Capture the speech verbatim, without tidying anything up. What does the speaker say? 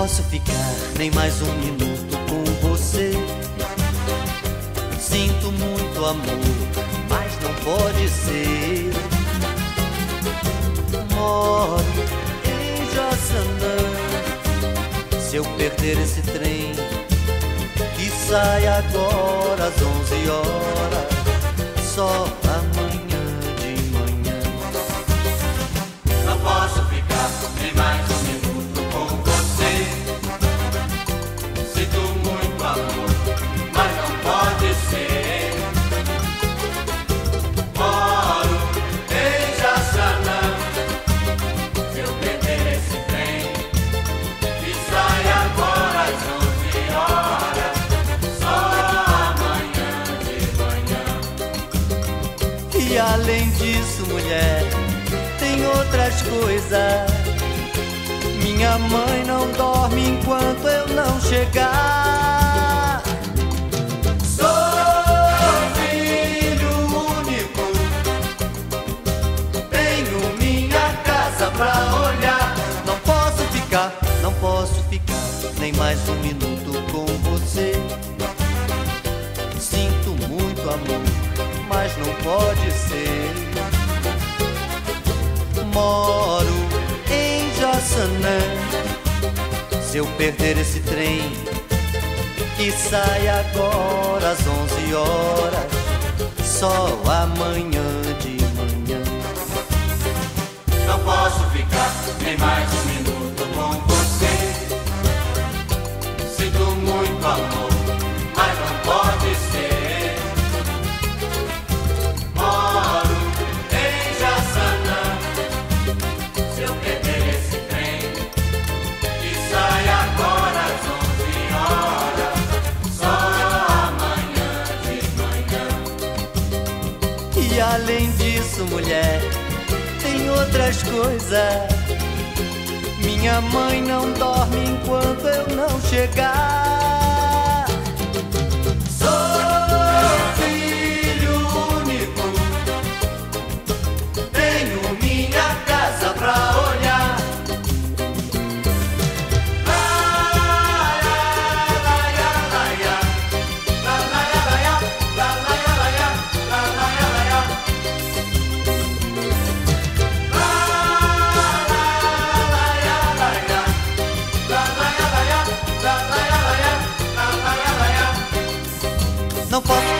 posso ficar nem mais um minuto com você. Sinto muito amor, mas não pode ser. Moro em Jaçanã. Se eu perder esse trem que sai agora às onze horas, só amanhã de manhã. Não posso ficar nem mais um minuto com você. Sinto muito amor, mas não pode ser. Moro em Jaçanã. Se eu perder esse trem que sai agora às onze horas, só amanhã de manhã. E além disso, mulher, tem outras coisas. Minha mãe não dorme enquanto eu não chegar. Sou filho único, tenho minha casa pra olhar. Não posso ficar, não posso ficar nem mais um minuto com você. Sinto muito amor, mas não pode ser. Moro em Jaçanã. Se eu perder esse trem que sai agora às onze horas, só amanhã de manhã. Não posso ficar nem mais um minuto com você. Sinto muito amor, mas não pode ser. Moro em Jaçanã. Se eu perder esse trem que sai agora às onze horas, só amanhã de manhã. E além disso, mulher, tem outras coisas. Minha mãe não dorme enquanto eu não chegar. Sou filho único, tenho minha casa pra olhar. La, la, la, la, la, la, la, la, la, la, la, la, la, la, la, la. Não posso